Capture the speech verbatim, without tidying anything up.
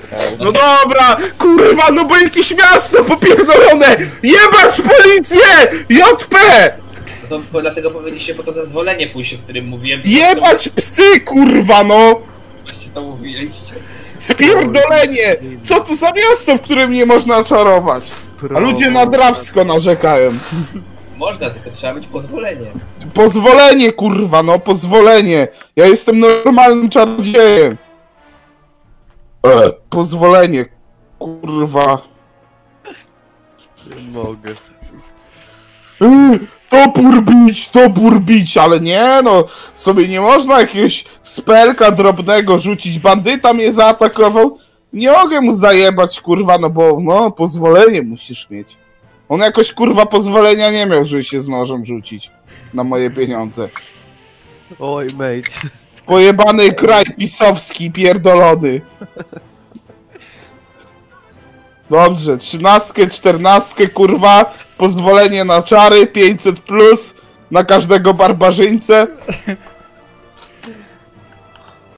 No dobra, kurwa, no bo jakieś miasto popierdolone! Jebać policję! J P! No to bo dlatego powinniście po to zezwolenie pójść, o którym mówiłem. Jebać psy, kurwa, no! Właśnie to mówiliście. Spierdolenie! Co to za miasto, w którym nie można czarować? A ludzie na Drawsko narzekają. Można, tylko trzeba mieć pozwolenie. Pozwolenie, kurwa, no pozwolenie. Ja jestem normalnym czarodziejem. E, pozwolenie, kurwa. Nie mogę. E, topór bić, topór bić, ale nie no, sobie nie można jakiegoś spelka drobnego rzucić. Bandyta mnie zaatakował. Nie mogę mu zajebać, kurwa, no bo no, pozwolenie musisz mieć. On jakoś, kurwa, pozwolenia nie miał, żeby się z nożem rzucić na moje pieniądze. Oj, mate. Pojebany kraj pisowski, pierdolony. Dobrze, trzynastkę, czternastkę, kurwa, pozwolenie na czary, pięćset plus, na każdego barbarzyńcę.